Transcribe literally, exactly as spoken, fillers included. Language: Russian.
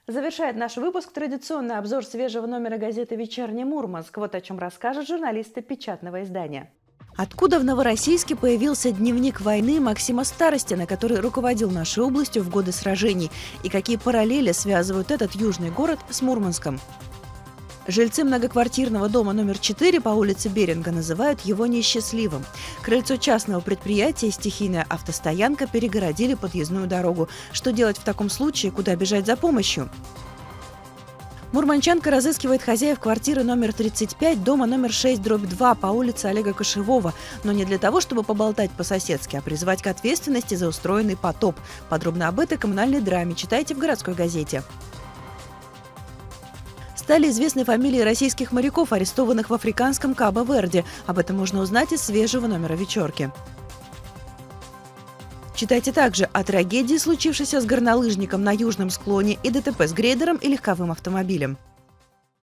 Завершает наш выпуск традиционный обзор свежего номера газеты «Вечерний Мурманск». Вот о чем расскажут журналисты печатного издания. Откуда в Новороссийске появился дневник войны Максима Старостина, который руководил нашей областью в годы сражений, и какие параллели связывают этот южный город с Мурманском? Жильцы многоквартирного дома номер четыре по улице Беринга называют его несчастливым. Крыльцо частного предприятия и стихийная автостоянка перегородили подъездную дорогу. Что делать в таком случае? Куда бежать за помощью? Мурманчанка разыскивает хозяев квартиры номер тридцать пять, дома номер шесть дробь два по улице Олега Кошевого. Но не для того, чтобы поболтать по-соседски, а призвать к ответственности за устроенный потоп. Подробно об этой коммунальной драме читайте в «Городской газете». Стали известны фамилии российских моряков, арестованных в африканском Кабо-Верде. Об этом можно узнать из свежего номера «Вечерки». Читайте также о трагедии, случившейся с горнолыжником на южном склоне, и ДТП с грейдером и легковым автомобилем.